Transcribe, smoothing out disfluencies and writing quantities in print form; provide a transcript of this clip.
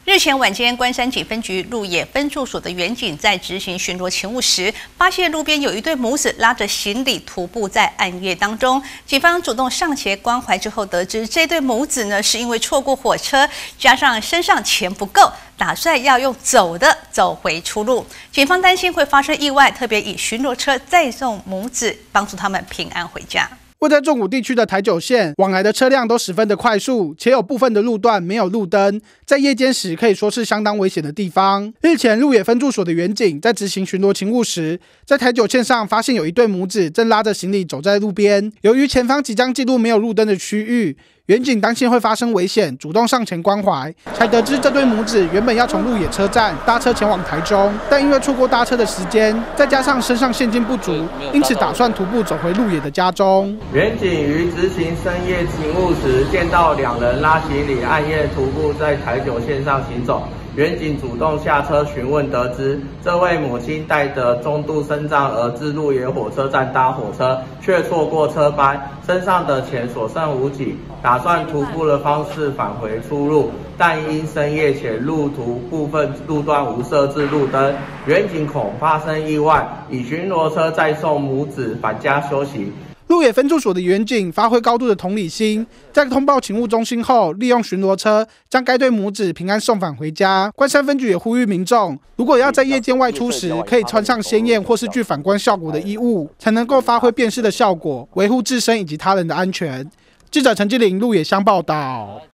日前晚间，关山警分局鹿野分驻所的员警在执行巡逻勤务时，发现路边有一对母子拉着行李徒步在暗夜当中。警方主动上前关怀之后，得知这对母子呢是因为错过火车，加上身上钱不够，打算要用走的走回出路。警方担心会发生意外，特别以巡逻车载送母子，帮助他们平安回家。 位在纵谷地区的台九线，往来的车辆都十分的快速，且有部分的路段没有路灯，在夜间时可以说是相当危险的地方。日前，鹿野分驻所的员警在执行巡逻勤务时，在台九线上发现有一对母子正拉着行李走在路边，由于前方即将进入没有路灯的区域。 员警担心会发生危险，主动上前关怀，才得知这对母子原本要从鹿野车站搭车前往台中，但因为错过搭车的时间，再加上身上现金不足，因此打算徒步走回鹿野的家中。 员警于执行深夜勤务时，见到两人拉行李暗夜徒步在台九线上行走。 员警主动下车询问，得知这位母亲带着中度身障儿至鹿野火车站搭火车，却错过车班，身上的钱所剩无几，打算徒步的方式返回出路，但因深夜且路途部分路段无设置路灯，员警恐发生意外，以巡逻车载送母子返家休息。 鹿野分驻所的员警发挥高度的同理心，在通报勤务中心后，利用巡逻车将该对母子平安送返回家。关山分局也呼吁民众，如果要在夜间外出时，可以穿上鲜艳或是具反光效果的衣物，才能够发挥辨识的效果，维护自身以及他人的安全。记者陈基林鹿野乡报道。